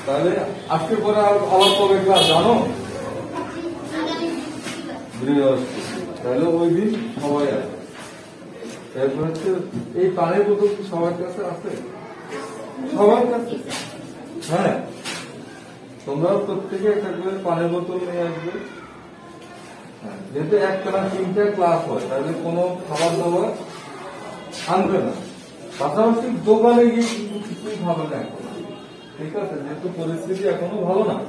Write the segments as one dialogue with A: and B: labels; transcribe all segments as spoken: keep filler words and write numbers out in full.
A: তাহলে আজকে পরে আবার কবে ক্লাস জানো? তাহলে ওই দিন সবাই আসে। এরপর হচ্ছে এই পানির বোতল কি সবার কাছে আছে? সবার কাছে? হ্যাঁ, তোমরা প্রত্যেকে একটা করে পানির বোতল নিয়ে আসবে। যেহেতু একটানা তিনটা ক্লাস হয়, তাহলে কোনো খাবার দাবার আনবে না। পাশাপাশি দোকানে গিয়ে কিন্তু কিছুই ভালো না এখন, ঠিক আছে? যেহেতু পরিস্থিতি এখনো ভালো না।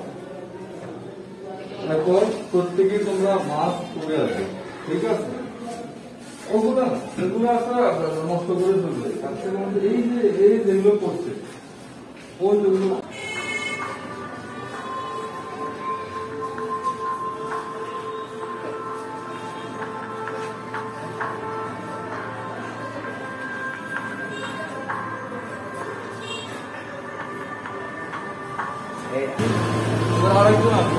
A: এখন প্রত্যেকে তোমরা মাস্ক পরে আসবে, ঠিক আছে? ওগুলো না, সেগুলো আসলে নষ্ট করে ফেলবে। তার থেকে এই যে এই যেগুলো করছে ওই যেগুলো আরেকজন আছে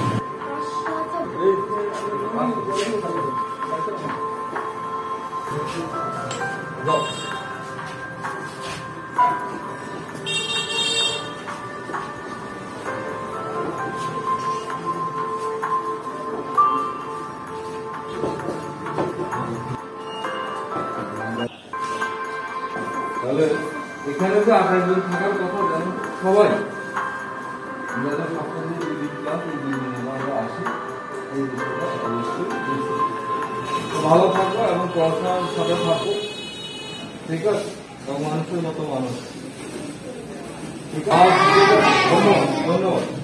A: তাহলে এখানে যে আঠাশ জন থাকার কথা জানো সবাই। আমরা যখন সপ্তাহে দুই দিন ক্লাস, এই দুই দিন আমরা আসি, এই বিষয়টা অবশ্যই ভালো থাকবো এবং পড়াশোনার সাথে থাকবো, ঠিক আছে? এবং মানুষের মতো মানুষ, ঠিক আছে? ধন্যবাদ, ধন্যবাদ।